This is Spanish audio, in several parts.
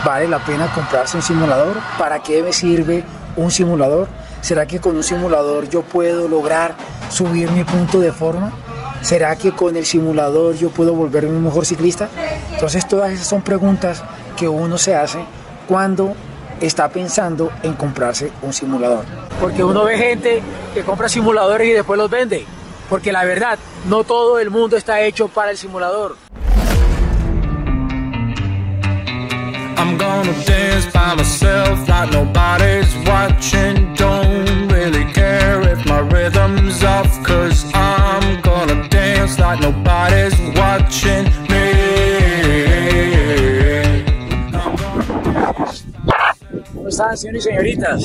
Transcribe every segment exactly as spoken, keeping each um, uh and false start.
¿Vale la pena comprarse un simulador? ¿Para qué me sirve un simulador? ¿Será que con un simulador yo puedo lograr subir mi punto de forma? ¿Será que con el simulador yo puedo volverme un mejor ciclista? Entonces todas esas son preguntas que uno se hace cuando está pensando en comprarse un simulador. Porque uno ve gente que compra simuladores y después los vende. Porque la verdad, no todo el mundo está hecho para el simulador. I'm gonna dance by myself like nobody's watching. Don't really care if my rhythm's off, cause I'm gonna dance like nobody's watching me. ¿Cómo están, señores y señoritas?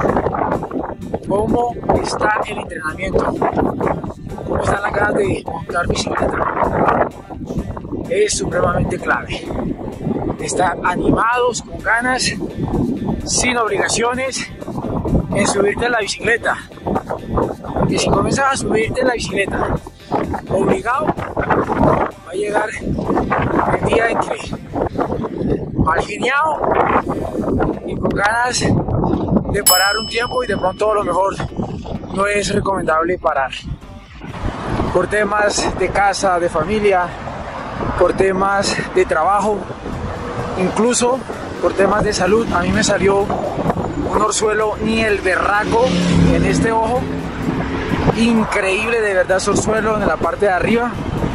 ¿Cómo está el entrenamiento? ¿Cómo están las ganas de montar bicicleta? Es supremamente clave. Estar animados, con ganas, sin obligaciones en subirte a la bicicleta. Porque si comienzas a subirte en la bicicleta obligado, va a llegar el día en que mal geniado y con ganas de parar un tiempo, y de pronto a lo mejor no es recomendable parar. Por temas de casa, de familia, por temas de trabajo, incluso por temas de salud. A mí me salió un orzuelo ni el berraco en este ojo, increíble de verdad, ese orzuelo en la parte de arriba,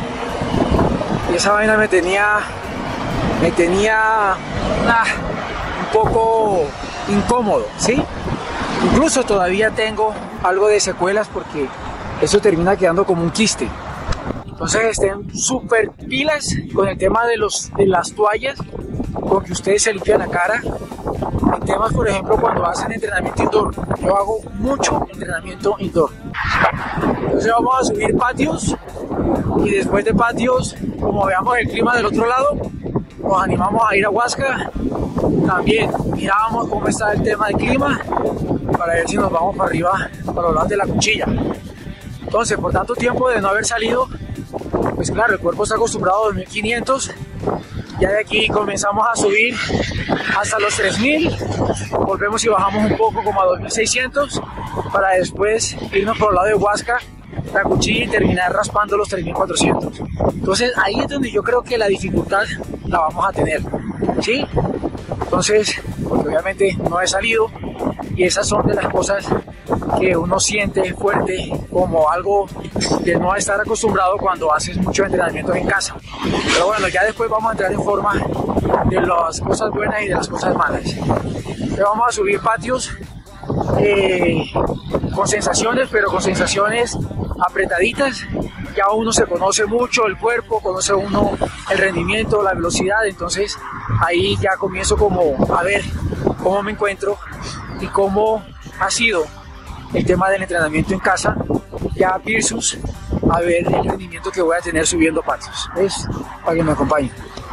y esa vaina me tenía me tenía ah, un poco incómodo, ¿sí? Incluso todavía tengo algo de secuelas porque eso termina quedando como un quiste. Entonces estén súper pilas con el tema de, los, de las toallas con que ustedes se limpian la cara. En temas, por ejemplo, cuando hacen entrenamiento indoor. Yo hago mucho entrenamiento indoor. Entonces vamos a subir patios, y después de patios, como veamos el clima del otro lado, nos animamos a ir a Huasca. También miramos cómo está el tema del clima para ver si nos vamos para arriba, para los lados de la Cuchilla. Entonces, por tanto tiempo de no haber salido, pues claro, el cuerpo está acostumbrado a dos mil quinientos. Ya de aquí comenzamos a subir hasta los tres mil, volvemos y bajamos un poco como a dos mil seiscientos, para después irnos por el lado de Huasca, la Cuchilla, y terminar raspando los tres mil cuatrocientos. Entonces ahí es donde yo creo que la dificultad la vamos a tener, ¿sí? Entonces, porque obviamente no he salido, y esas son de las cosas que uno siente fuerte como algo de no estar acostumbrado cuando haces mucho entrenamiento en casa. Pero bueno, ya después vamos a entrar en forma de las cosas buenas y de las cosas malas. Entonces vamos a subir patios eh, con sensaciones, pero con sensaciones apretaditas. Ya uno se conoce mucho el cuerpo, conoce uno el rendimiento, la velocidad, entonces ahí ya comienzo como a ver cómo me encuentro y cómo ha sido el tema del entrenamiento en casa, ya versus a ver el rendimiento que voy a tener subiendo patios. ¿Ves? Para que me acompañen.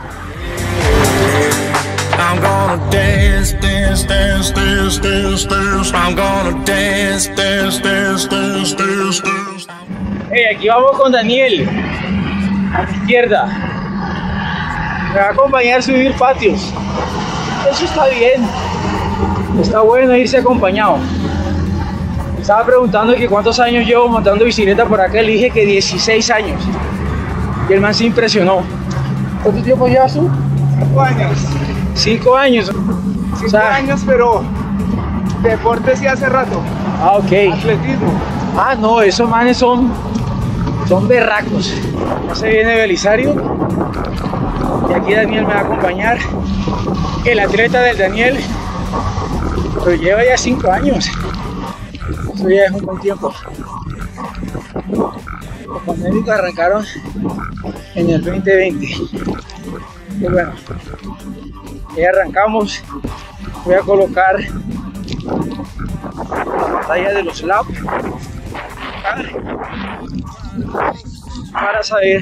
I'm gonna dance, dance, dance, dance, dance, dance. I'm gonna dance, dance, dance, dance, dance, dance. Hey, aquí vamos con Daniel, a la izquierda. Me va a acompañar a subir patios. Eso está bien. Está bueno irse acompañado. Estaba preguntando que cuántos años llevo montando bicicleta por acá. Le dije que dieciséis años. Y el man se impresionó. ¿Cuánto tiempo llevas tú? Cinco años. Cinco años. Cinco o sea, años, pero deporte sí hace rato. Ah, ok. Atletismo. Ah, no, esos manes son, son berracos. Ya se viene Belisario. Y aquí Daniel me va a acompañar. El atleta del Daniel, pero lleva ya cinco años. Eso ya es un buen tiempo. Los pandémicos arrancaron en el veinte veinte. Y bueno, ya arrancamos. Voy a colocar la pantalla de los laps para saber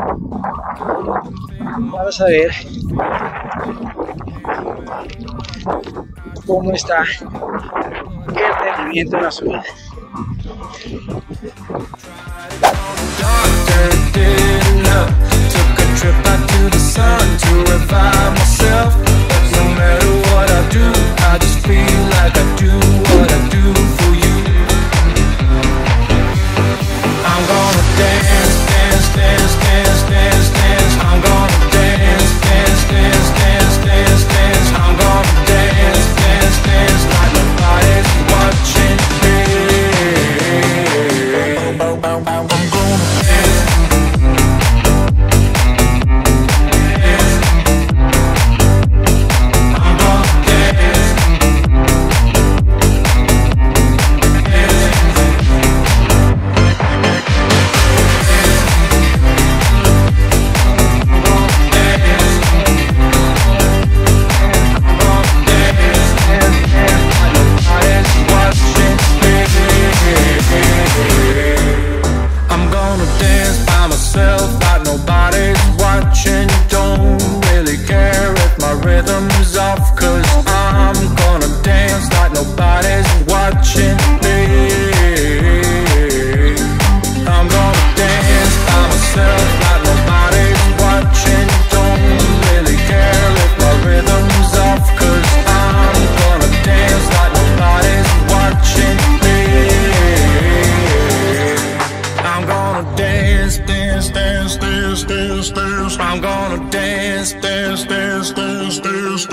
para saber cómo está el rendimiento en la subida. Took a trip out to the sun to revive myself. No matter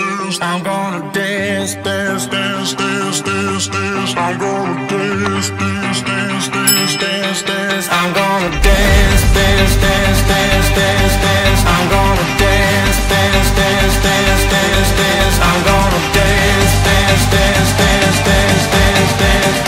dance. I'm gonna dance, dance, dance, dance, dance, dance. I'm gonna dance, dance, dance, dance, dance, dance. I'm gonna dance, dance, dance, dance, dance, dance. I'm gonna dance, dance, dance, dance, dance, dance. I'm gonna dance, dance, dance, dance, dance, dance, dance.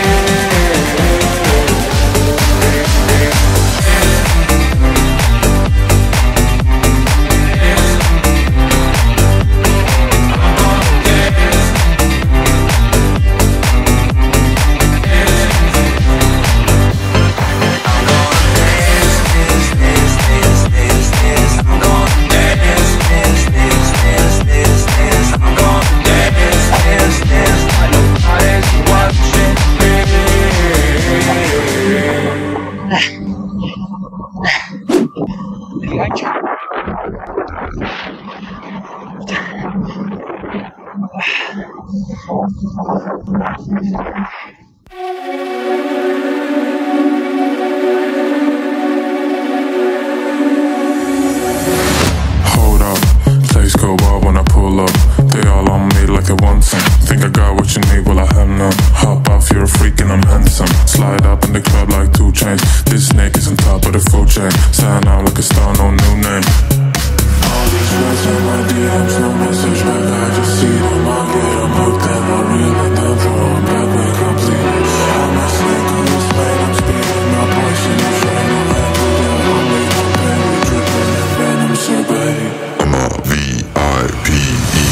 Hold up, place go wild when I pull up. They all on me like they want some. Think I got what you need, well I have none. Hop off, you're a freak and I'm handsome. Slide up in the club like two chains. This snake is on top of the food chain. Sign out like a star, no new name. All these words in my D Ms, no message back, I just see them. I get them hooked and I reel it down for them back when complete. I'm a snake on this lane, I'm speeding my poison. I'm trying to handle that, I'll make no pain. We dripping in venom, so babe, I'm a V I P E.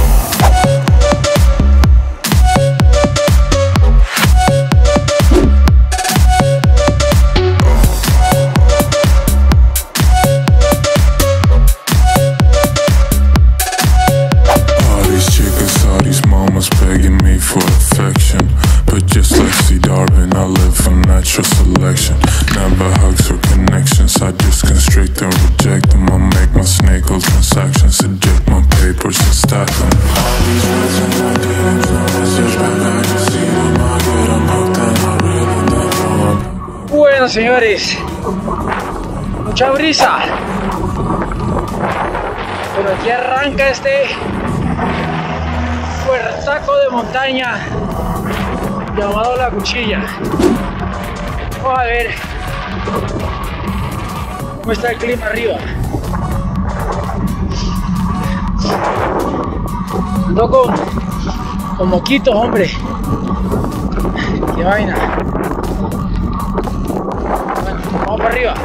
Begging me for affection, but just like C. Darwin, I live for natural selection. Never hugs or connections, I just constrict and reject them. I make my snake hole transactions, eject my papers and stack them. All these words in my D Ms, no message back, I just see them. I get them hooked and I really never them. Bueno, señores, mucha brisa, pero aquí arranca este puertaco de montaña llamado La Cuchilla. Vamos a ver cómo está el clima arriba. Ando con, con moquitos, hombre. Qué vaina. Bueno, vamos para arriba.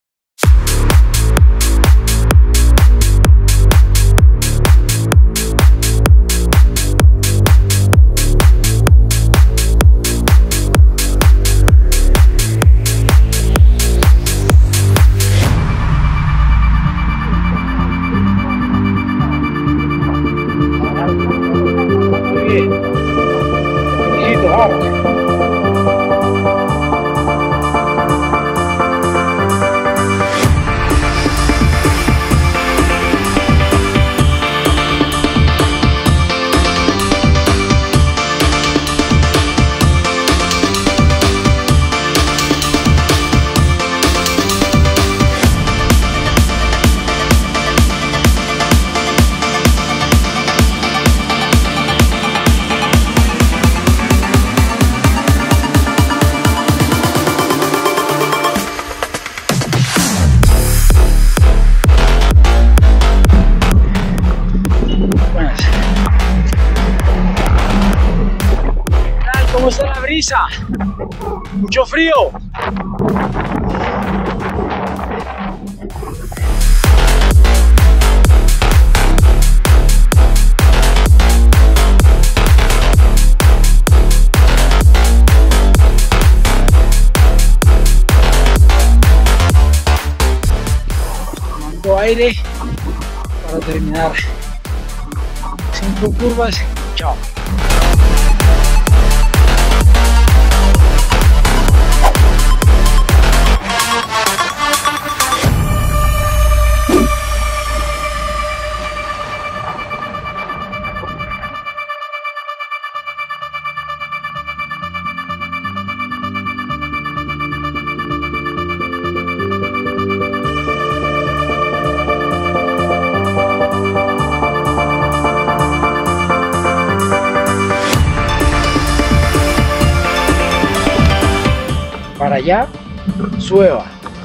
¿Cómo está la brisa? Mucho frío. Tomando aire para terminar. Cinco curvas. Chao. allá, Sueva,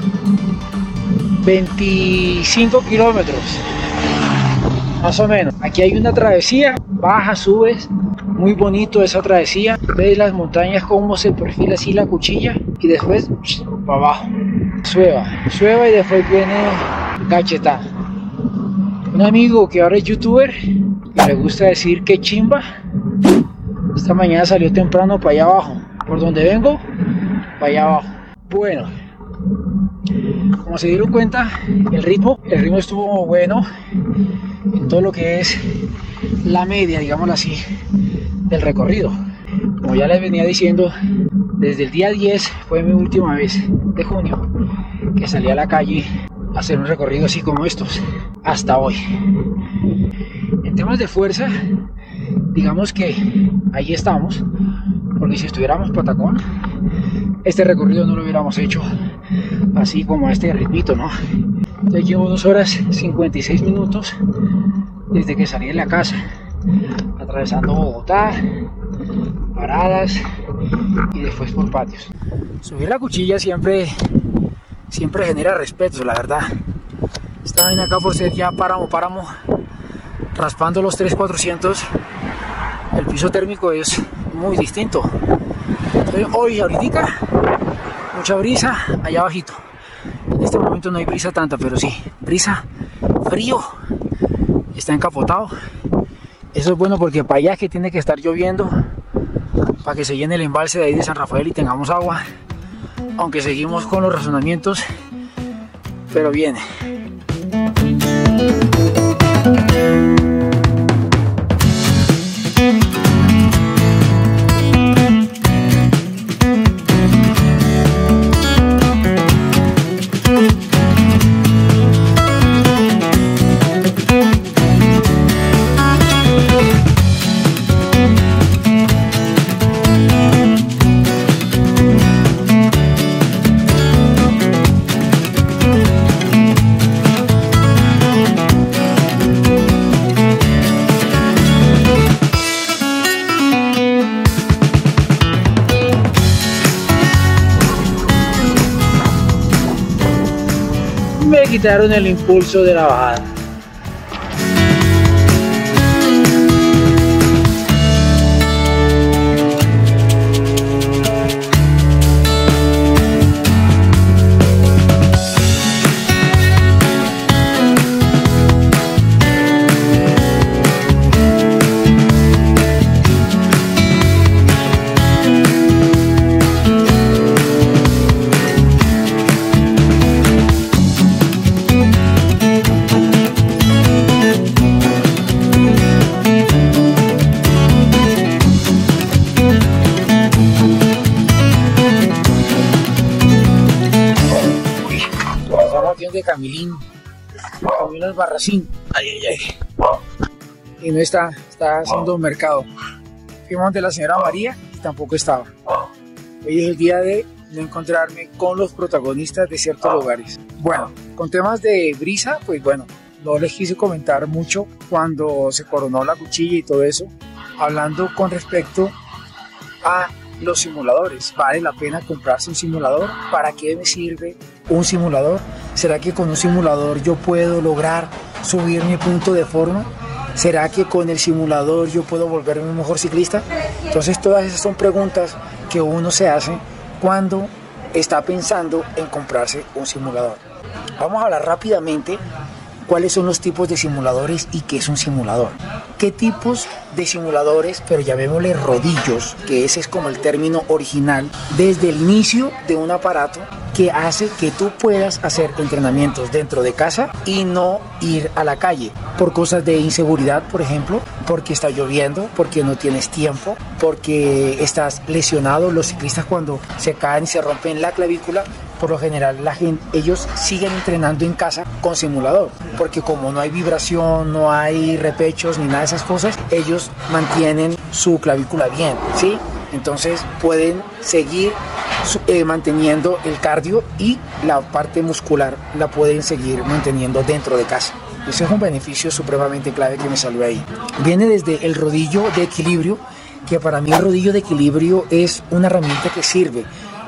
veinticinco kilómetros, más o menos. Aquí hay una travesía, bajas, subes, muy bonito esa travesía. Ves las montañas como se perfila así la cuchilla y después para abajo. Sueva, Sueva y después viene Caquetá. Un amigo que ahora es youtuber y le gusta decir que chimba, esta mañana salió temprano para allá abajo. Por donde vengo, para allá abajo. Bueno, como se dieron cuenta, el ritmo, el ritmo estuvo bueno en todo lo que es la media, digámoslo así, del recorrido. Como ya les venía diciendo, desde el día diez fue mi última vez de junio que salí a la calle a hacer un recorrido así como estos, hasta hoy. En temas de fuerza, digamos que ahí estamos, porque si estuviéramos patacón, este recorrido no lo hubiéramos hecho así como a este ritmito, ¿no? Entonces llevo dos horas cincuenta y seis minutos desde que salí de la casa, atravesando Bogotá, paradas y después por patios. Subir la cuchilla siempre, siempre genera respeto, la verdad. Esta vaina acá por ser ya páramo, páramo, raspando los tres cuatrocientos, el piso térmico es muy distinto. Entonces, hoy, ahorita, mucha brisa allá abajito. En este momento no hay brisa tanta, pero sí, brisa, frío, está encapotado. Eso es bueno porque para allá que tiene que estar lloviendo, para que se llene el embalse de ahí de San Rafael y tengamos agua, aunque seguimos con los razonamientos, pero viene. Me quitaron el impulso de la bajada. De Camilín, Camilo Albarracín, ay, ay, ay, y no está, está haciendo un mercado. Fuimos de la señora María y tampoco estaba. Hoy es el día de no encontrarme con los protagonistas de ciertos lugares. Bueno, con temas de brisa, pues bueno, no les quise comentar mucho cuando se coronó la cuchilla y todo eso, hablando con respecto a los simuladores. ¿Vale la pena comprarse un simulador? ¿Para qué me sirve un simulador? ¿Será que con un simulador yo puedo lograr subir mi punto de forma? ¿Será que con el simulador yo puedo volverme un mejor ciclista? Entonces todas esas son preguntas que uno se hace cuando está pensando en comprarse un simulador. Vamos a hablar rápidamente cuáles son los tipos de simuladores y qué es un simulador. ¿Qué tipos de simuladores, pero llamémosle rodillos, que ese es como el término original, desde el inicio de un aparato que hace que tú puedas hacer entrenamientos dentro de casa y no ir a la calle por cosas de inseguridad, por ejemplo, porque está lloviendo, porque no tienes tiempo, porque estás lesionado? Los ciclistas cuando se caen y se rompen la clavícula, por lo general la gente, ellos siguen entrenando en casa con simulador, porque como no hay vibración, no hay repechos ni nada de esas cosas, ellos mantienen su clavícula bien, ¿sí? Entonces pueden seguir eh, manteniendo el cardio y la parte muscular la pueden seguir manteniendo dentro de casa. Ese es un beneficio supremamente clave que me salió ahí. Viene desde el rodillo de equilibrio, que para mí el rodillo de equilibrio es una herramienta que sirve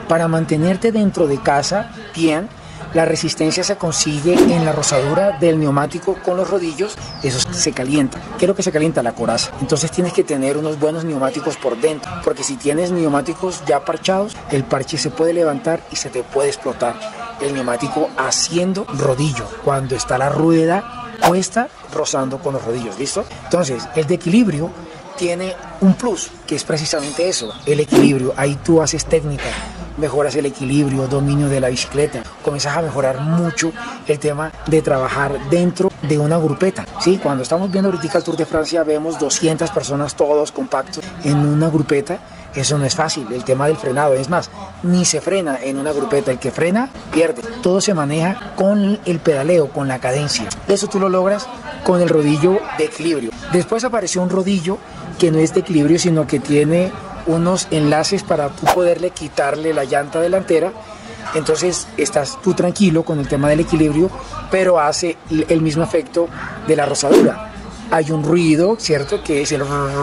Para mantenerte dentro de casa bien, la resistencia se consigue en la rozadura del neumático con los rodillos. Eso se calienta. ¿Qué es lo que se calienta? La coraza. Entonces tienes que tener unos buenos neumáticos por dentro, porque si tienes neumáticos ya parchados, el parche se puede levantar y se te puede explotar el neumático haciendo rodillo cuando está la rueda puesta rozando con los rodillos. ¿Listo? Entonces el de equilibrio tiene un plus, que es precisamente eso, el equilibrio. Ahí tú haces técnica, mejoras el equilibrio, dominio de la bicicleta, comienzas a mejorar mucho el tema de trabajar dentro de una grupeta. Sí, cuando estamos viendo ahorita el Tour de Francia vemos doscientas personas todos compactos en una grupeta. Eso no es fácil, el tema del frenado, es más, ni se frena en una grupeta, el que frena pierde. Todo se maneja con el pedaleo, con la cadencia. Eso tú lo logras con el rodillo de equilibrio. Después apareció un rodillo que no es de equilibrio, sino que tiene unos enlaces para tú poderle quitarle la llanta delantera. Entonces estás tú tranquilo con el tema del equilibrio, pero hace el mismo efecto de la rozadura. Hay un ruido, ¿cierto? Que es el...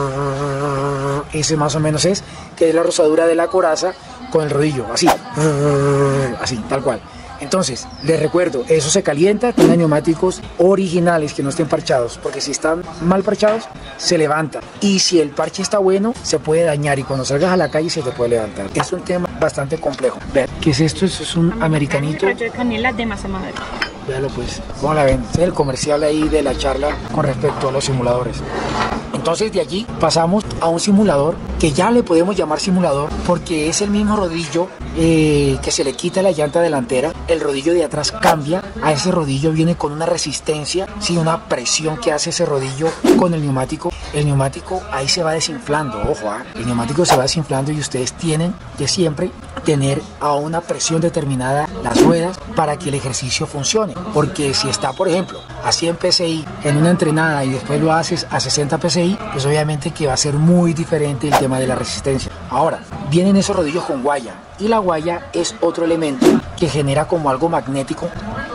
Ese más o menos es, que es la rozadura de la coraza con el rodillo, así, así, tal cual. Entonces, les recuerdo, eso se calienta, tengan neumáticos originales que no estén parchados, porque si están mal parchados, se levanta. Y si el parche está bueno, se puede dañar y cuando salgas a la calle se te puede levantar. Es un tema bastante complejo. Vean, ¿qué es esto? Eso es un americanito. Rayo de canela de masa madre. Véalo pues, ¿cómo la ven? Este es el comercial ahí de la charla con respecto a los simuladores. Entonces de allí pasamos a un simulador que ya le podemos llamar simulador porque es el mismo rodillo eh, que se le quita la llanta delantera. El rodillo de atrás cambia, a ese rodillo viene con una resistencia, sí, una presión que hace ese rodillo con el neumático. El neumático ahí se va desinflando, ojo, ¿eh? El neumático se va desinflando y ustedes tienen que siempre tener a una presión determinada las ruedas para que el ejercicio funcione. Porque si está, por ejemplo, a cien P S I en una entrenada y después lo haces a sesenta P S I, pues obviamente que va a ser muy diferente el tema de la resistencia. Ahora, vienen esos rodillos con guaya y la guaya es otro elemento que genera como algo magnético.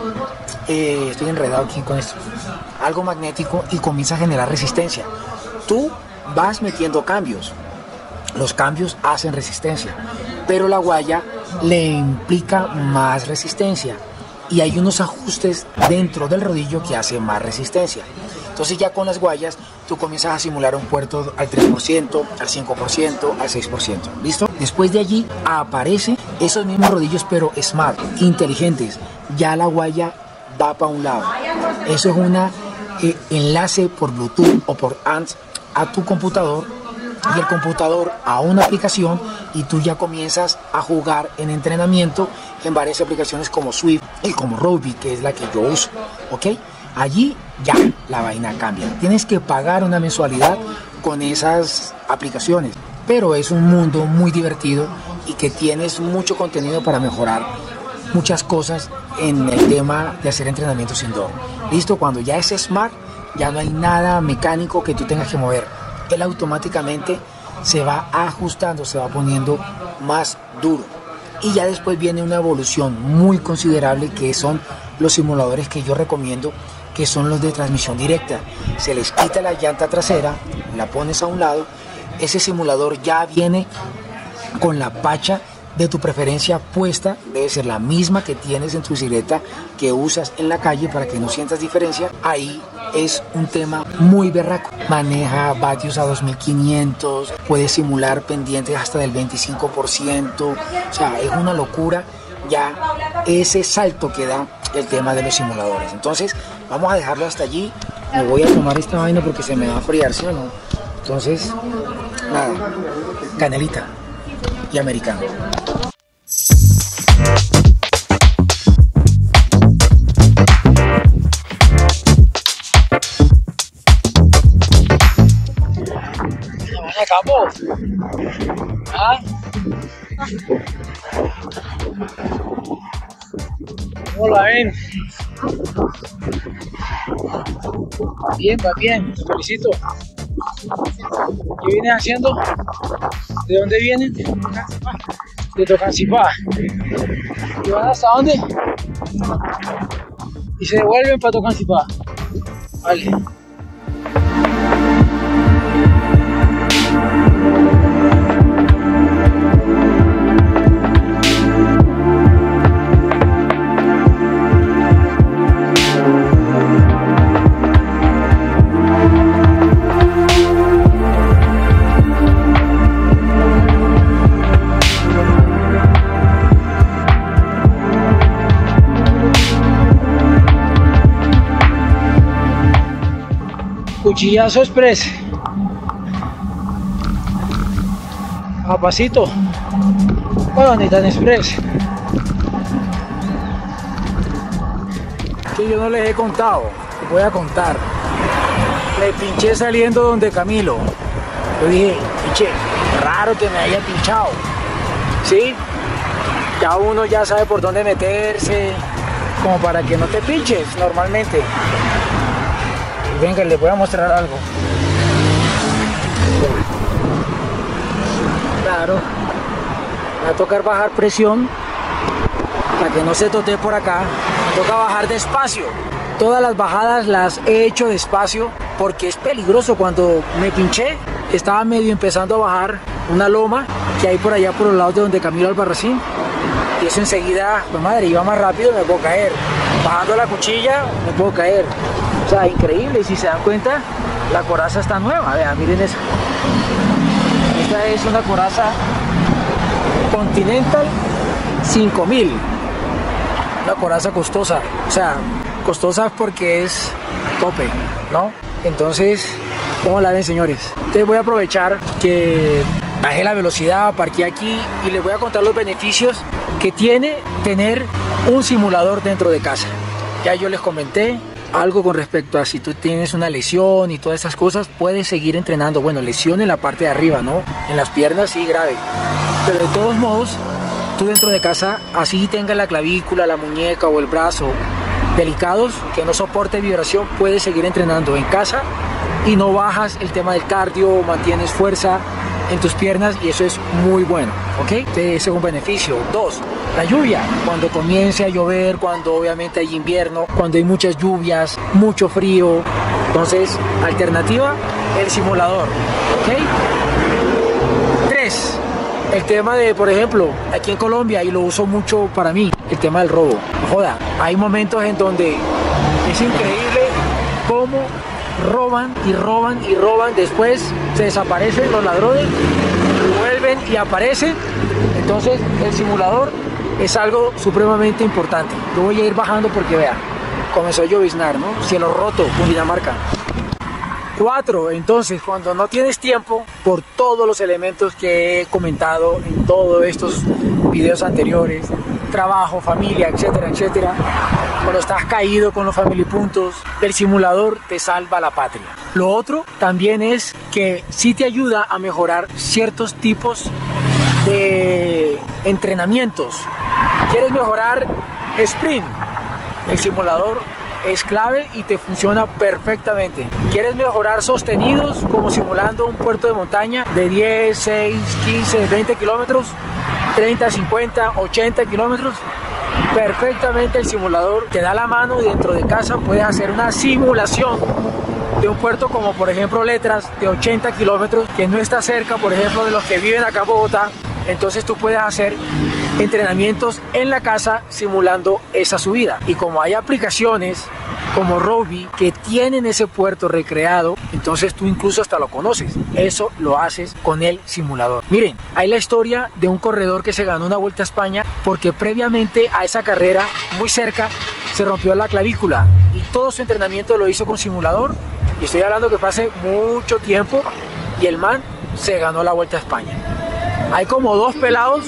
Eh, estoy enredado aquí con esto. Algo magnético y comienza a generar resistencia. Tú vas metiendo cambios. Los cambios hacen resistencia, pero la guaya le implica más resistencia y hay unos ajustes dentro del rodillo que hacen más resistencia. Entonces ya con las guayas tú comienzas a simular un puerto al tres por ciento, al cinco por ciento, al seis por ciento. ¿Listo? Después de allí aparecen esos mismos rodillos pero smart, inteligentes. Ya la guaya va para un lado. Eso es un eh, enlace por Bluetooth o por A N S a tu computador y el computador a una aplicación y tú ya comienzas a jugar en entrenamiento en varias aplicaciones como Swift y como Roadbee, que es la que yo uso, ¿ok? Allí ya la vaina cambia. Tienes que pagar una mensualidad con esas aplicaciones, pero es un mundo muy divertido y que tienes mucho contenido para mejorar muchas cosas en el tema de hacer entrenamientos indoor. Listo, cuando ya es smart, ya no hay nada mecánico que tú tengas que mover. Él automáticamente se va ajustando, se va poniendo más duro. Y ya después viene una evolución muy considerable que son los simuladores que yo recomiendo, que son los de transmisión directa. Se les quita la llanta trasera, la pones a un lado, ese simulador ya viene con la pacha de tu preferencia puesta, debe ser la misma que tienes en tu bicicleta que usas en la calle para que no sientas diferencia. Ahí es un tema muy berraco, maneja vatios a dos mil quinientos, puede simular pendientes hasta del veinticinco por ciento, o sea, es una locura ya ese salto que da el tema de los simuladores. Entonces vamos a dejarlo hasta allí. Me voy a tomar esta vaina porque se me va a enfriar, ¿sí o no? Entonces, nada, canelita y americano. Se acabó. ¿Ah? ¿Cómo la ven? Bien, va bien, te felicito. ¿Qué vienes haciendo? ¿De dónde vienen? De Tocancipá. ¿Y van hasta dónde? Y se devuelven para Tocancipá. Vale. Cuchillazo express. A pasito. Bueno, ni tan express. Que yo no les he contado, les voy a contar. Le pinché saliendo donde Camilo. Yo dije, pinche, raro que me haya pinchado. ¿Sí? Ya uno ya sabe por dónde meterse, como para que no te pinches normalmente. Y venga, les voy a mostrar algo. Claro, va a tocar bajar presión para que no se totee por acá. Me toca bajar despacio. Todas las bajadas las he hecho despacio porque es peligroso. Cuando me pinché, estaba medio empezando a bajar una loma que hay por allá por los lados de donde Camilo Albarracín. Y eso enseguida, pues madre, iba más rápido, me puedo caer. Bajando la cuchilla, me puedo caer. O sea, increíble. Y si se dan cuenta, la coraza está nueva. Vean, miren eso. Esta es una coraza Continental cinco mil. Una coraza costosa. O sea, costosa porque es tope, ¿no? Entonces, ¿cómo la ven, señores? Entonces voy a aprovechar que bajé la velocidad, parqué aquí y les voy a contar los beneficios que tiene tener un simulador dentro de casa. Ya yo les comenté algo con respecto a si tú tienes una lesión y todas esas cosas, puedes seguir entrenando. Bueno, lesión en la parte de arriba, ¿no? En las piernas sí, grave. Pero de todos modos, tú dentro de casa, así tengas la clavícula, la muñeca o el brazo delicados, que no soporte vibración, puedes seguir entrenando en casa y no bajas el tema del cardio, mantienes fuerza en tus piernas y eso es muy bueno, ¿ok? Ese es un beneficio. Dos, la lluvia. Cuando comience a llover, cuando obviamente hay invierno, cuando hay muchas lluvias, mucho frío. Entonces, alternativa, el simulador, ¿ok? Tres, el tema de, por ejemplo, aquí en Colombia, y lo uso mucho para mí, el tema del robo. Joda, hay momentos en donde es increíble cómo roban y roban y roban, después se desaparecen los ladrones, vuelven y aparecen. Entonces el simulador es algo supremamente importante. Yo voy a ir bajando porque vean, comenzó a lloviznar, ¿no? Cielo roto, Cundinamarca. Cuatro, entonces cuando no tienes tiempo, por todos los elementos que he comentado en todos estos videos anteriores, trabajo, familia, etcétera, etcétera, cuando estás caído con los familipuntos, el simulador te salva la patria. Lo otro también es que sí te ayuda a mejorar ciertos tipos de entrenamientos. ¿Quieres mejorar sprint? El simulador es clave y te funciona perfectamente. ¿Quieres mejorar sostenidos como simulando un puerto de montaña de diez, seis, quince, veinte kilómetros? treinta, cincuenta, ochenta kilómetros, perfectamente el simulador te da la mano y dentro de casa puedes hacer una simulación de un puerto como por ejemplo Letras de ochenta kilómetros que no está cerca, por ejemplo, de los que viven acá en Bogotá. Entonces tú puedes hacer entrenamientos en la casa simulando esa subida. Y como hay aplicaciones como Rovi que tienen ese puerto recreado, entonces tú incluso hasta lo conoces. Eso lo haces con el simulador. Miren, hay la historia de un corredor que se ganó una Vuelta a España porque previamente a esa carrera, muy cerca, se rompió la clavícula y todo su entrenamiento lo hizo con simulador. Y estoy hablando que fue hace mucho tiempo y el man se ganó la Vuelta a España. Hay como dos pelados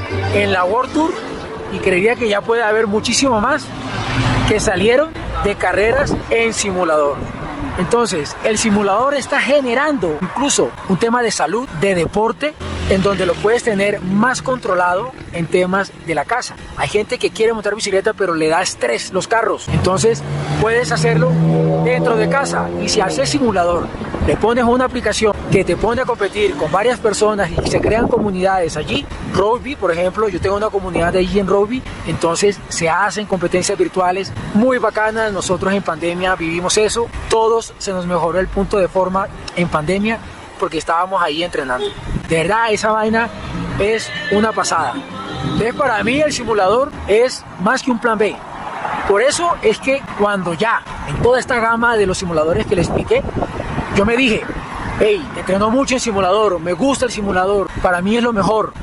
en la World Tour y creería que ya puede haber muchísimo más que salieron de carreras en simulador. Entonces, el simulador está generando incluso un tema de salud, de deporte, en donde lo puedes tener más controlado en temas de la casa. Hay gente que quiere montar bicicleta pero le da estrés los carros. Entonces, puedes hacerlo dentro de casa. Y si haces simulador, le pones una aplicación que te pone a competir con varias personas y se crean comunidades allí. Rovi, por ejemplo, yo tengo una comunidad de allí en Rovi, entonces se hacen competencias virtuales muy bacanas. Nosotros en pandemia vivimos eso, todos se nos mejoró el punto de forma en pandemia porque estábamos ahí entrenando. De verdad, esa vaina es una pasada. Entonces, para mí el simulador es más que un plan B. Por eso es que cuando ya en toda esta gama de los simuladores que les expliqué, yo me dije, hey, entreno mucho en simulador, me gusta el simulador, para mí es lo mejor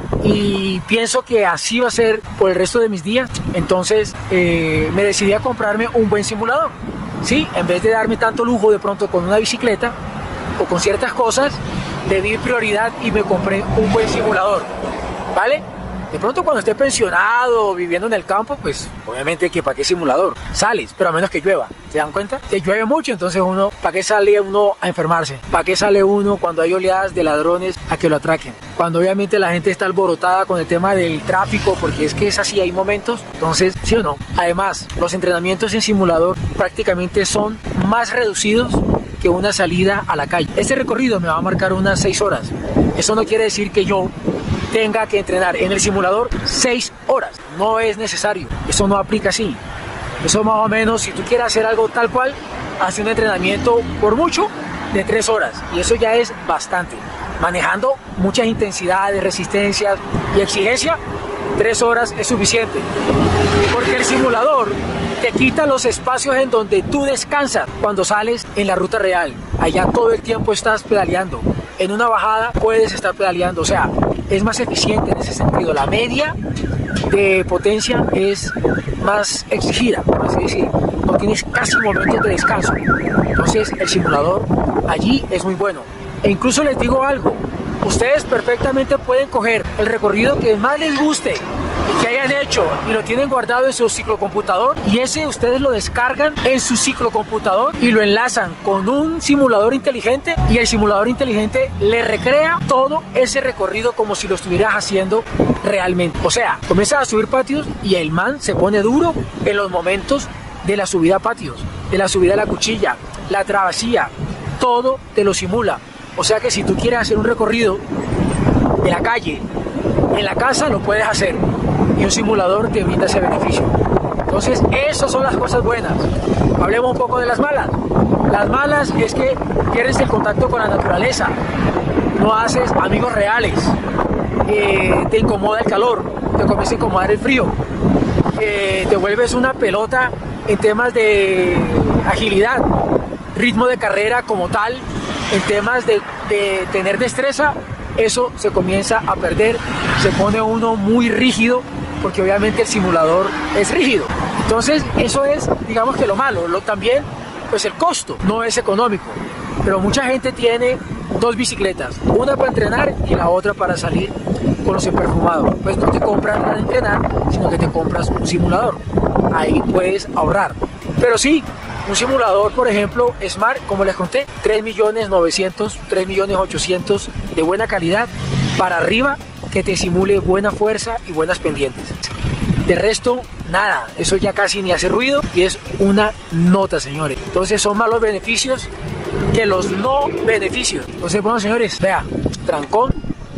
y pienso que así va a ser por el resto de mis días. Entonces eh, me decidí a comprarme un buen simulador. sí, en vez de darme tanto lujo de pronto con una bicicleta o con ciertas cosas, le di prioridad y me compré un buen simulador, ¿vale? De pronto cuando esté pensionado, viviendo en el campo, pues obviamente que para qué simulador, sales, pero a menos que llueva, ¿se dan cuenta? Que llueve mucho, entonces uno, ¿para qué sale uno a enfermarse? ¿Para qué sale uno cuando hay oleadas de ladrones a que lo atraquen? Cuando obviamente la gente está alborotada con el tema del tráfico, porque es que es así, hay momentos, entonces, ¿sí o no? Además, los entrenamientos en simulador prácticamente son más reducidos que una salida a la calle. Este recorrido me va a marcar unas seis horas. Eso no quiere decir que yo tenga que entrenar en el simulador seis horas. No es necesario. Eso no aplica así. Eso más o menos, si tú quieres hacer algo tal cual, hace un entrenamiento por mucho de tres horas. Y eso ya es bastante. Manejando muchas intensidades, resistencias y exigencia, tres horas es suficiente. Porque el simulador te quita los espacios en donde tú descansas cuando sales en la ruta real. Allá todo el tiempo estás pedaleando. En una bajada puedes estar pedaleando. O sea, es más eficiente en ese sentido. La media de potencia es más exigida, por así decir. No tienes casi momentos de descanso. Entonces el simulador allí es muy bueno. E incluso les digo algo. Ustedes perfectamente pueden coger el recorrido que más les guste y que hayan hecho y lo tienen guardado en su ciclocomputador, y ese ustedes lo descargan en su ciclocomputador y lo enlazan con un simulador inteligente, y el simulador inteligente le recrea todo ese recorrido como si lo estuvieras haciendo realmente. O sea, comienzas a subir patios y el man se pone duro en los momentos de la subida a patios, de la subida a la cuchilla, la travesía, todo te lo simula. O sea que si tú quieres hacer un recorrido de la calle, en la casa lo puedes hacer, y un simulador te brinda ese beneficio. Entonces, esas son las cosas buenas. Hablemos un poco de las malas. Las malas es que pierdes el contacto con la naturaleza, no haces amigos reales, eh, te incomoda el calor, te comienza a incomodar el frío, eh, te vuelves una pelota en temas de agilidad, ritmo de carrera como tal. En temas de, de tener destreza, eso se comienza a perder, se pone uno muy rígido, porque obviamente el simulador es rígido. Entonces eso es, digamos que lo malo. Lo, también, pues el costo no es económico, pero mucha gente tiene dos bicicletas, una para entrenar y la otra para salir con los perfumados. Pues no te compras para entrenar, sino que te compras un simulador. Ahí puedes ahorrar. Pero sí, un simulador, por ejemplo, Smart, como les conté, tres millones novecientos, tres millones ochocientos de buena calidad para arriba, que te simule buena fuerza y buenas pendientes. De resto, nada, eso ya casi ni hace ruido y es una nota, señores. Entonces son más los beneficios que los no beneficios. Entonces, bueno, señores, vea, trancón,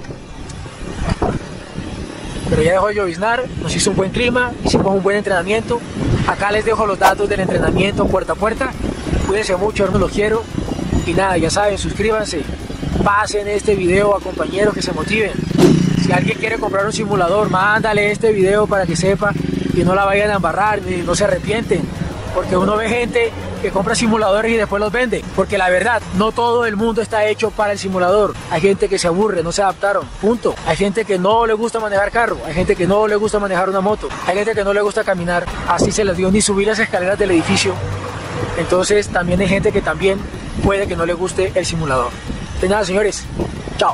pero ya dejó de lloviznar, nos hizo un buen clima, hicimos un buen entrenamiento. Acá les dejo los datos del entrenamiento puerta a puerta. Cuídense mucho, no los quiero. Y nada, ya saben, suscríbanse, pasen este video a compañeros que se motiven. Si alguien quiere comprar un simulador, mándale este video para que sepa y no la vayan a embarrar y no se arrepienten. Porque uno ve gente que compra simuladores y después los vende. Porque la verdad, no todo el mundo está hecho para el simulador. Hay gente que se aburre, no se adaptaron, punto. Hay gente que no le gusta manejar carro, hay gente que no le gusta manejar una moto, hay gente que no le gusta caminar, así se les dio, ni subir las escaleras del edificio. Entonces también hay gente que también puede que no le guste el simulador. De nada, señores, chao.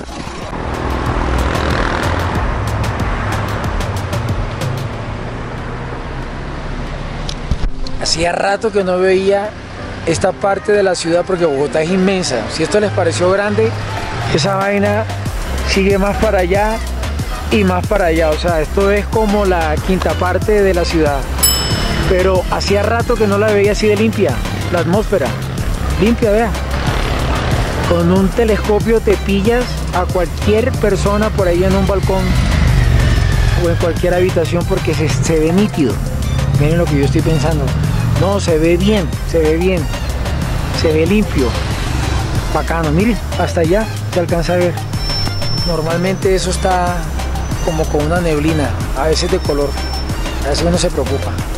Hacía rato que no veía esta parte de la ciudad, porque Bogotá es inmensa. Si esto les pareció grande, esa vaina sigue más para allá y más para allá. O sea, esto es como la quinta parte de la ciudad. Pero hacía rato que no la veía así de limpia. La atmósfera, limpia, vea. Con un telescopio te pillas a cualquier persona por ahí en un balcón o en cualquier habitación, porque se, se ve nítido. Miren lo que yo estoy pensando. No, se ve bien, se ve bien, se ve limpio, bacano. Miren, hasta allá se alcanza a ver. Normalmente eso está como con una neblina, a veces de color, a veces uno se preocupa.